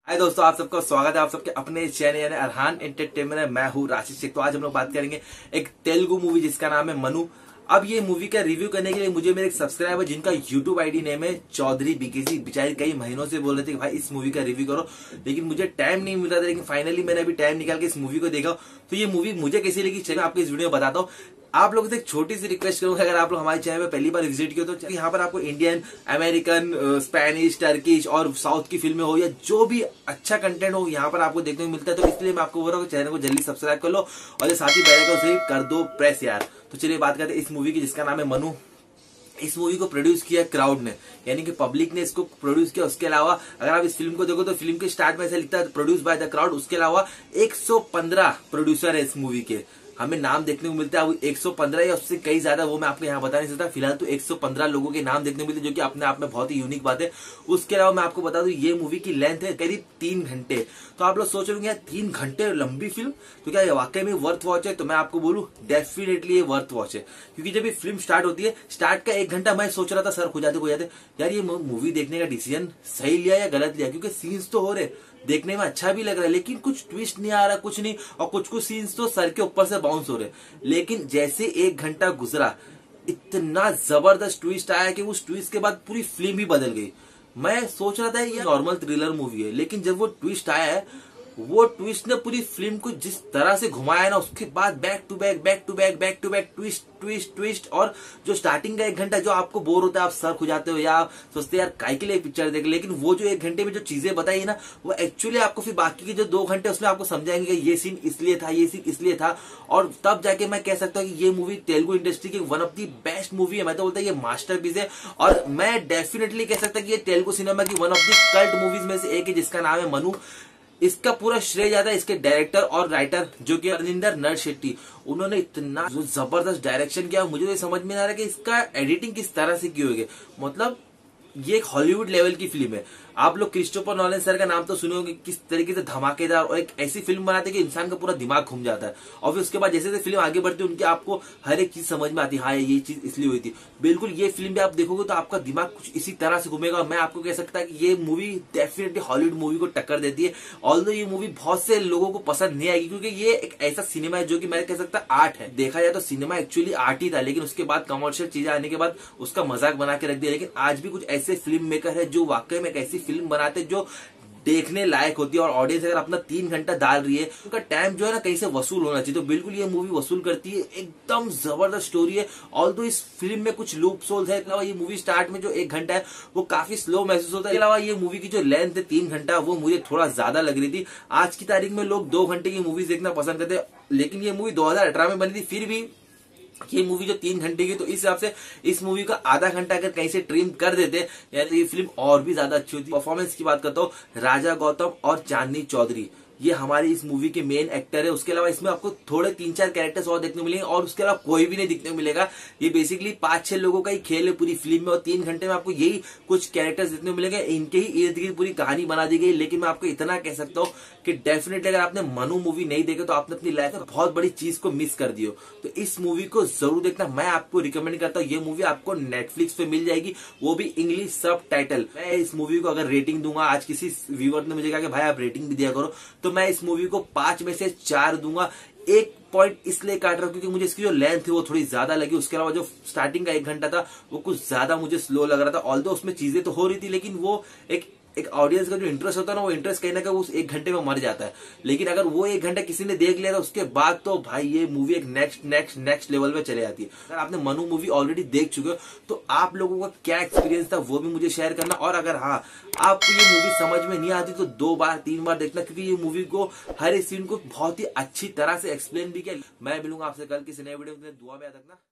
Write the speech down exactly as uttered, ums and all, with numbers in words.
हाय दोस्तों, आप सबका स्वागत है आप सबके अपने चैनल यानी अरहान एंटरटेनमेंट में। मैं हूँ राशि शेख। तो आज हम लोग बात करेंगे एक तेलुगु मूवी जिसका नाम है मनु। अब ये मूवी का रिव्यू करने के लिए मुझे मेरे एक सब्सक्राइबर जिनका यूट्यूब आईडी नेम है चौधरी बीकेसी, बेचारी कई महीनों से बोल रहे थे कि भाई इस मूवी का रिव्यू करो, लेकिन मुझे टाइम नहीं मिल रहा था। लेकिन फाइनली मैंने अभी टाइम निकाल के इस मूवी को देखा। तो ये मूवी मुझे कैसी लगी चलिए आपको इस वीडियो में बताता हूँ। आप लोगों से एक छोटी सी रिक्वेस्ट करूंगा, अगर आप लोग हमारे चैनल पे पहली बार विजिट किए तो यहाँ पर आपको इंडियन, अमेरिकन, स्पेनिश, टर्किश और साउथ की फिल्में हो या जो भी अच्छा कंटेंट हो यहाँ पर आपको देखने को मिलता है। तो इसलिए मैं आपको बोल रहा हूँ चैनल को जल्दी सब्सक्राइब कर लो और साथ ही बेल आइकन को कर दो प्रेस यार। तो चलिए बात करते हैं इस मूवी की जिसका नाम है मनु। इस मूवी को प्रोड्यूस किया क्राउड ने, यानी कि पब्लिक ने इसको प्रोड्यूस किया। उसके अलावा अगर आप इस फिल्म को देखो तो फिल्म के स्टार्ट में ऐसा लिखता है प्रोड्यूस बाय द क्राउड। उसके अलावा एक सौ पंद्रह प्रोड्यूसर है इस मूवी के, हमें नाम देखने को मिलता है एक सौ पंद्रह या उससे कई ज्यादा, वो मैं आपको यहाँ बता नहीं सकता। फिलहाल तो एक सौ पंद्रह लोगों के नाम देखने को मिलते हैं, जो कि अपने आप में बहुत ही यूनिक बात है। उसके अलावा मैं आपको बता दूं ये मूवी की लेंथ है करीब तीन घंटे। तो आप लोग सोच रहे हैं तीन घंटे लंबी फिल्म, तो क्या ये वाकई में वर्थ वॉच है? तो मैं आपको बोलूं डेफिनेटली ये वर्थ वॉच है। क्योंकि जब ये फिल्म स्टार्ट होती है, स्टार्ट का एक घंटा मैं सोच रहा था सर खो जाते खो जाते यार ये मूवी देखने का डिसीजन सही लिया या गलत लिया, क्योंकि सीन्स तो हो रहे, देखने में अच्छा भी लग रहा है, लेकिन कुछ ट्विस्ट नहीं आ रहा, कुछ नहीं। और कुछ कुछ सीन्स तो सर के ऊपर से बाउंस हो रहे। लेकिन जैसे एक घंटा गुजरा इतना जबरदस्त ट्विस्ट आया कि उस ट्विस्ट के बाद पूरी फिल्म ही बदल गई। मैं सोच रहा था ये नॉर्मल थ्रिलर मूवी है, लेकिन जब वो ट्विस्ट आया है, वो ट्विस्ट ने पूरी फिल्म को जिस तरह से घुमाया ना, उसके बाद back to back back to back back to back twist twist twist. और जो स्टार्टिंग का एक घंटा जो आपको बोर होता है, आप सर खुजाते हो या सोचते यार काय के लिए पिक्चर देख, लेकिन वो जो एक घंटे में जो चीजें बताई ना, वो एक्चुअली आपको फिर बाकी के जो दो घंटे उसमें आपको समझाएंगे कि ये सीन इसलिए था, ये सीन इसलिए था। और तब जाके मैं कह सकता हूँ कि ये मूवी तेलुगु इंडस्ट्री की one of the best movie है। मैं तो बोलता हूँ ये मास्टरपीस है, और मैं डेफिनेटली कह सकता हूँ कि ये तेलुगु सिनेमा की one of the cult movies में से एक है जिसका नाम है मनु। इसका पूरा श्रेय जाता है इसके डायरेक्टर और राइटर जो कि अरविंदर नर शेट्टी। उन्होंने इतना जो जबरदस्त डायरेक्शन किया, मुझे तो समझ में नहीं आ रहा कि इसका एडिटिंग किस तरह से की होगी। मतलब ये एक हॉलीवुड लेवल की फिल्म है। आप लोग क्रिस्टोफर नोलन सर का नाम तो सुने होंगे, किस तरीके से धमाकेदार और एक ऐसी फिल्म बनाते हैं कि इंसान का पूरा दिमाग घूम जाता है। और फिर उसके बाद जैसे जैसे फिल्म आगे बढ़ती है उनकी आपको हर एक चीज समझ में आती है, हाँ ये चीज इसलिए हुई थी। बिल्कुल ये फिल्म भी आप देखोगे तो आपका दिमाग कुछ इसी तरह से घूमेगा। मैं आपको कह सकता कि ये मूवी डेफिनेटली हॉलीवुड मूवी को टक्कर देती है। ऑल्दो ये मूवी बहुत से लोगों को पसंद नहीं आएगी, क्योंकि ये एक ऐसा सिनेमा है जो कि मैं कह सकता आर्ट है। देखा जाए तो सिनेमा एक्चुअली आर्ट ही था, लेकिन उसके बाद कमर्शियल चीजें आने के बाद उसका मजाक बना के रख दिया। लेकिन आज भी कुछ ऐसे फिल्म मेकर है जो वाकई में एक ऐसी फिल्म बनाते जो देखने लायक होती है। और ऑडियंस अगर अपना तीन घंटा डाल रही है, उनका टाइम जो है ना कहीं से वसूल होना चाहिए। तो बिल्कुल ये मूवी वसूल करती है, एकदम जबरदस्त स्टोरी है। ऑल्दो इस फिल्म में कुछ लूप सोल्स है। अलावा ये मूवी स्टार्ट में जो एक घंटा है वो काफी स्लो महसूस होता है। अलावा ये मूवी की जो लेंथ है तीन घंटा, वो मुझे थोड़ा ज्यादा लग रही थी। आज की तारीख में लोग दो घंटे की मूवीज देखना पसंद करते हैं, लेकिन ये मूवी दो हजार अठारह में बनी थी, फिर भी ये मूवी जो तीन घंटे की, तो इस हिसाब से इस मूवी का आधा घंटा अगर कहीं से ट्रिम कर देते यार ये फिल्म और भी ज्यादा अच्छी होती। परफॉर्मेंस की बात करता हूँ, राजा गौतम और चांदनी चौधरी ये हमारी इस मूवी के मेन एक्टर है। उसके अलावा इसमें आपको थोड़े तीन चार कैरेक्टर्स और देखने को मिलेंगे, और उसके अलावा कोई भी नहीं दिखने को मिलेगा। ये बेसिकली पांच छह लोगों का ही खेल है पूरी फिल्म में, और तीन घंटे में आपको यही कुछ कैरेक्टर्स देखने को मिलेंगे। इनके ही इर्द गिर्द पूरी कहानी बना दी गई। लेकिन मैं आपको इतना कह सकता हूँ कि डेफिनेटली अगर आपने मनु मूवी नहीं देखी तो आपने अपनी लाइफ में बहुत बड़ी चीज को मिस कर दी हो। तो इस मूवी को जरूर देखना, मैं आपको रिकमेंड करता हूँ। ये मूवी आपको नेटफ्लिक्स पे मिल जाएगी, वो भी इंग्लिश सब टाइटल। मैं इस मूवी को अगर रेटिंग दूंगा, आज किसी व्यूअर ने मुझे कहा कि भाई आप रेटिंग भी दिया करो, तो मैं इस मूवी को पांच में से चार दूंगा। एक पॉइंट इसलिए काट रहा हूं क्योंकि मुझे इसकी जो लेंथ है वो थोड़ी ज्यादा लगी। उसके अलावा जो स्टार्टिंग का एक घंटा था वो कुछ ज्यादा मुझे स्लो लग रहा था। ऑल्दो उसमें चीजें तो हो रही थी, लेकिन वो एक एक ऑडियंस का जो इंटरेस्ट होता है ना, वो इंटरेस्ट कहीं ना कहीं उस एक घंटे में मर जाता है। लेकिन अगर वो एक घंटा किसी ने देख लिया तो उसके बाद तो भाई ये मूवी एक नेक्स्ट नेक्स्ट नेक्स्ट लेवल पे चले जाती है। अगर आपने मनु मूवी ऑलरेडी देख चुके हो तो आप लोगों का क्या एक्सपीरियंस था वो भी मुझे शेयर करना। और अगर हाँ आपको ये मूवी समझ में नहीं आती तो दो बार तीन बार देखना, क्योंकि ये मूवी को हर एक सीन को बहुत ही अच्छी तरह से एक्सप्लेन भी किया। मैं मिलूंगा आपसे कल किसी नए वीडियो में, दुआ में याद रखना।